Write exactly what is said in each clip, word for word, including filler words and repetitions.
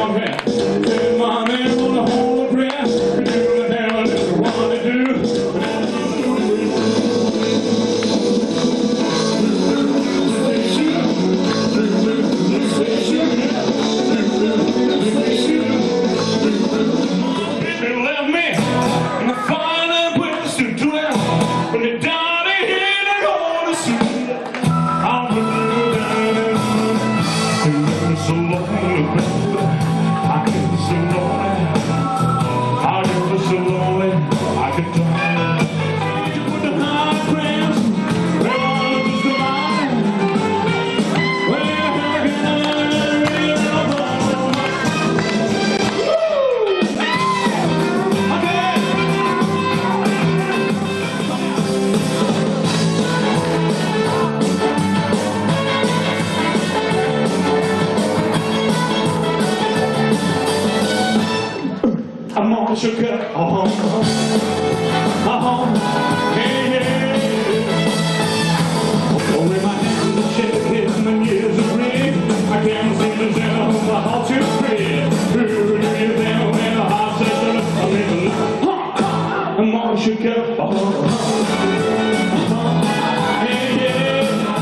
I'm all shook up, uh-huh, uh-huh, uh-huh, yeah, yeah. Oh, in my hands and shake and my ears are red. I can't seem to tell my heart to spread. Who do you think when a heart says I'm living? I'm all shook up, uh-huh, uh-huh, yeah, yeah.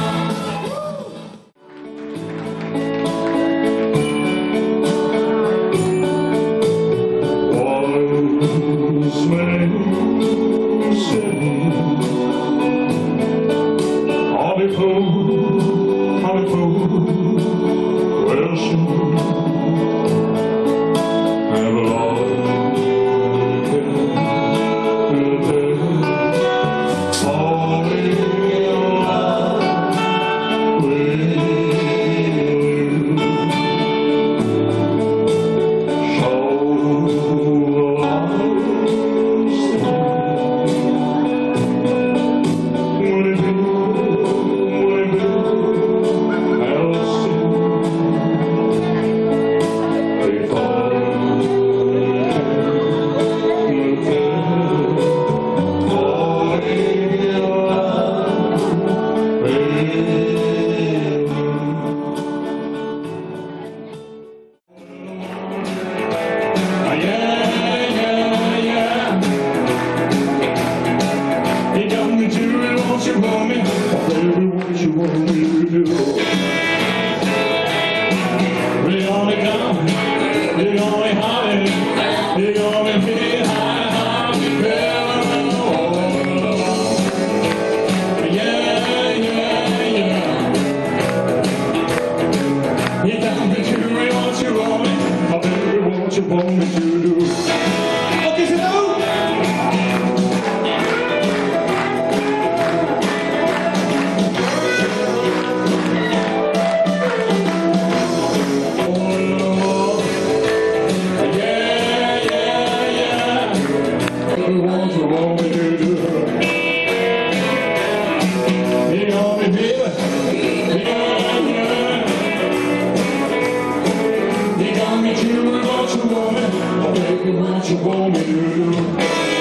What you want me to do?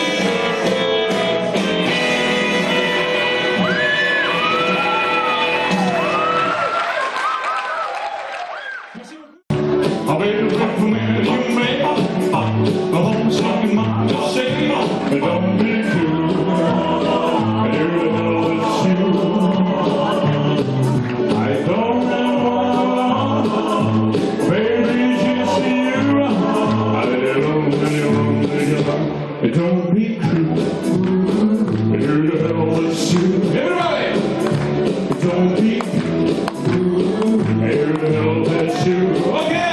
I'll be the man you made. The whole song in my say, don't be fooled. I do the hell it's you. I don't know, baby, just you. I don't, it don't be true. I do the hell it's you. Everybody, it don't be true. I do the hell it's you. Okay.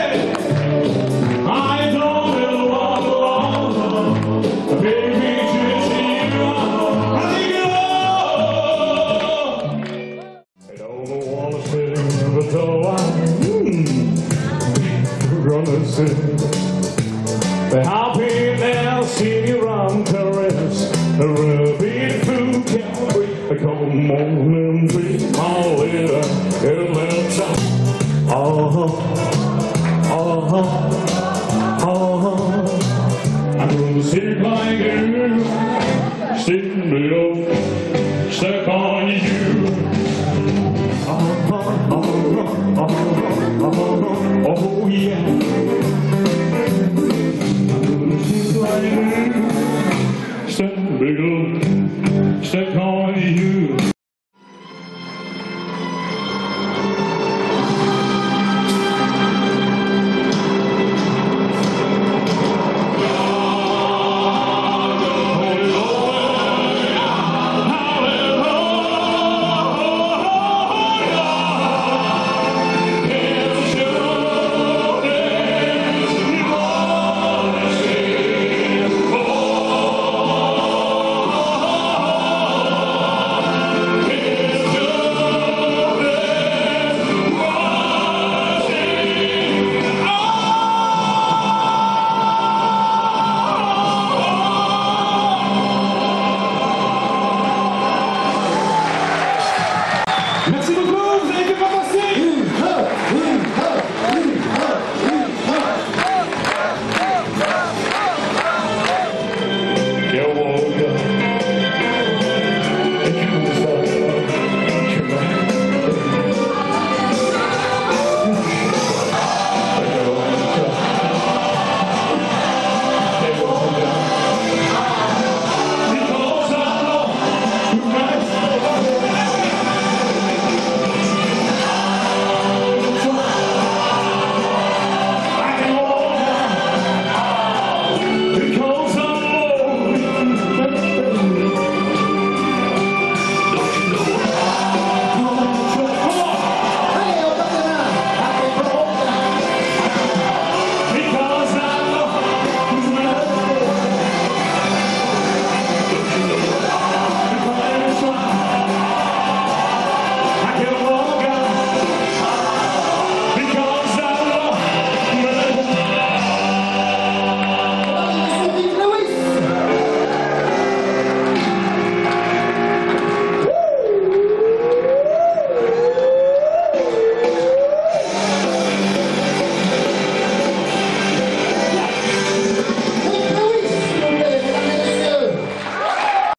The happy now see you run caress. The ruby food can break the cold morning.